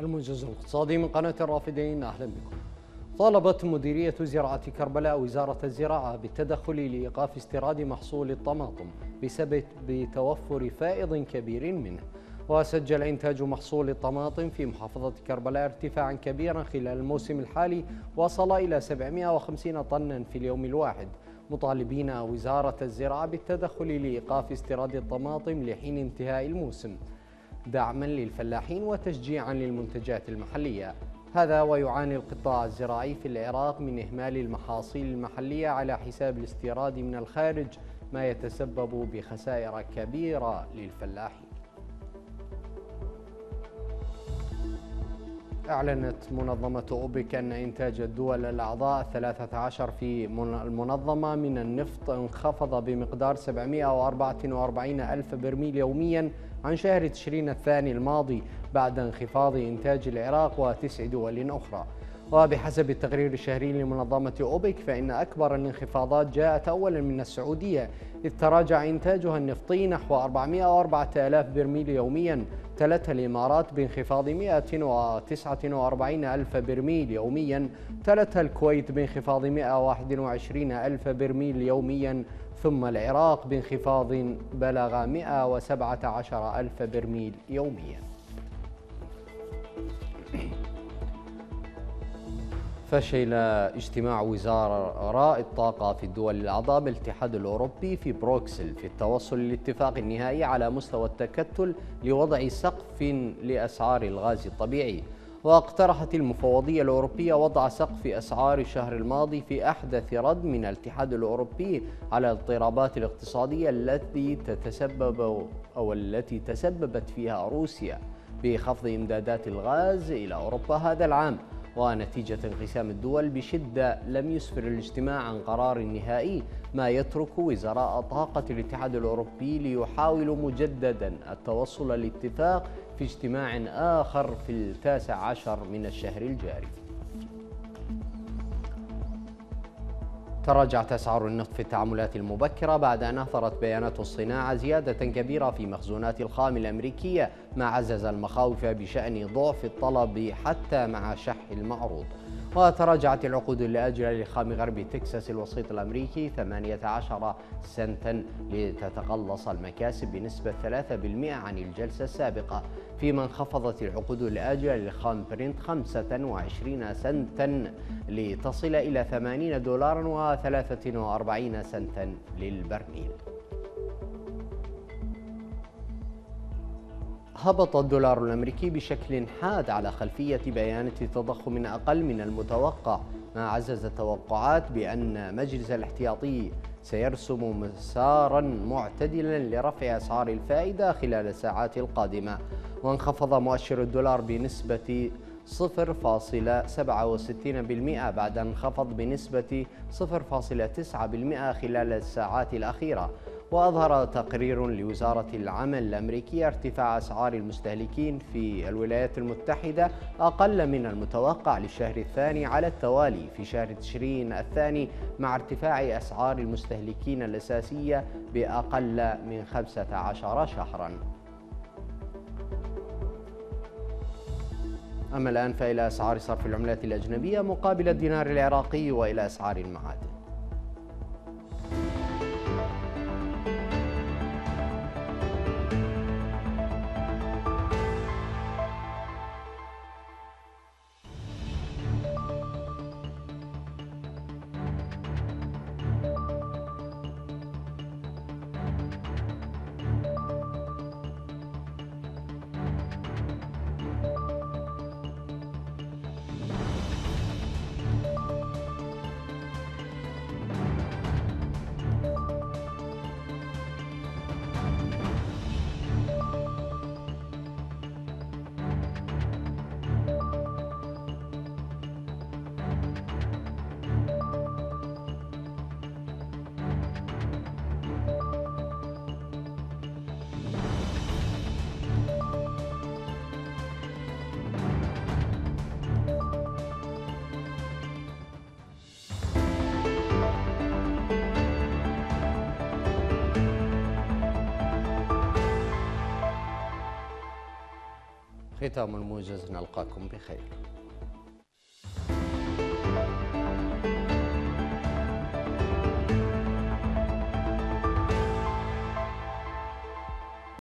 الموجز الاقتصادي من قناة الرافدين، أهلا بكم. طالبت مديرية زراعة كربلاء وزارة الزراعة بالتدخل لإيقاف استيراد محصول الطماطم بسبب توفر فائض كبير منه. وسجل إنتاج محصول الطماطم في محافظة كربلاء ارتفاعا كبيرا خلال الموسم الحالي، وصل إلى 750 طنا في اليوم الواحد، مطالبين وزارة الزراعة بالتدخل لإيقاف استيراد الطماطم لحين انتهاء الموسم، دعما للفلاحين وتشجيعا للمنتجات المحلية. هذا ويعاني القطاع الزراعي في العراق من إهمال المحاصيل المحلية على حساب الاستيراد من الخارج، ما يتسبب بخسائر كبيرة للفلاحين. أعلنت منظمة أوبك أن إنتاج الدول الأعضاء 13 في المنظمة من النفط انخفض بمقدار 744 ألف برميل يوميا عن شهر تشرين الثاني الماضي، بعد انخفاض إنتاج العراق وتسع دول أخرى. وبحسب التقرير الشهري لمنظمة أوبك، فإن أكبر الانخفاضات جاءت أولا من السعودية، إذ تراجع إنتاجها النفطي نحو 404 آلاف برميل يوميا، تلتها الإمارات بانخفاض 149 ألف برميل يوميا، تلتها الكويت بانخفاض 121 ألف برميل يوميا، ثم العراق بانخفاض بلغ 117 ألف برميل يوميا. فشل اجتماع وزراء الطاقة في الدول الأعضاء بالاتحاد الأوروبي في بروكسل في التوصل للاتفاق النهائي على مستوى التكتل لوضع سقف لأسعار الغاز الطبيعي. واقترحت المفوضية الأوروبية وضع سقف أسعار الشهر الماضي في أحدث رد من الاتحاد الأوروبي على الاضطرابات الاقتصادية التي تسببت فيها روسيا بخفض إمدادات الغاز إلى أوروبا هذا العام. ونتيجة انقسام الدول بشدة لم يسفر الاجتماع عن قرار نهائي، ما يترك وزراء طاقة الاتحاد الأوروبي ليحاولوا مجددا التوصل لاتفاق في اجتماع آخر في 19 من الشهر الجاري. تراجعت أسعار النفط في التعاملات المبكرة بعد أن أثرت بيانات الصناعة زيادة كبيرة في مخزونات الخام الأمريكية، ما عزز المخاوف بشأن ضعف الطلب حتى مع شح المعروض. وتراجعت العقود الآجلة لخام غرب تكساس الوسيط الأمريكي 18 سنتا لتتقلص المكاسب بنسبة 3% عن الجلسة السابقة، فيما انخفضت العقود الآجلة لخام برنت 25 سنتا لتصل إلى 80 دولارا و43 سنتا للبرميل. هبط الدولار الأمريكي بشكل حاد على خلفية بيانات تضخم أقل من المتوقع، ما عزز التوقعات بأن مجلس الاحتياطي سيرسم مسارا معتدلا لرفع أسعار الفائدة خلال الساعات القادمة. وانخفض مؤشر الدولار بنسبة 0.67% بعد أن انخفض بنسبة 0.9% خلال الساعات الأخيرة. وأظهر تقرير لوزارة العمل الأمريكية ارتفاع أسعار المستهلكين في الولايات المتحدة أقل من المتوقع للشهر الثاني على التوالي في شهر تشرين الثاني، مع ارتفاع أسعار المستهلكين الأساسية بأقل من 15 شهرا. أما الآن فإلى أسعار صرف العملات الأجنبية مقابل الدينار العراقي وإلى أسعار المعادن. ختام الموجز، نلقاكم بخير.